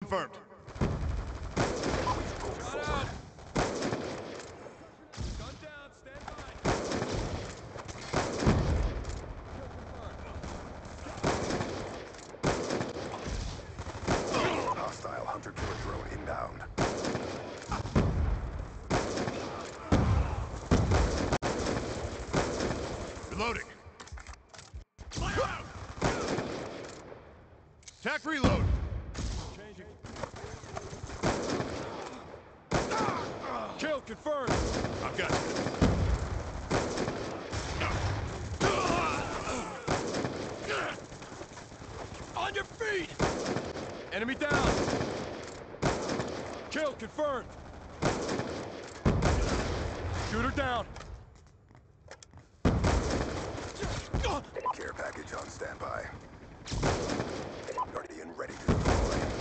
confirmed. Shot out! Gun down, stand by! Hostile hunter-killer drone inbound. Reloading. Fire out! Tac reload! Changing. Kill confirmed! I've got you. On your feet! Enemy down! Kill confirmed! Shooter down! Care package on standby. Guardian ready to deploy.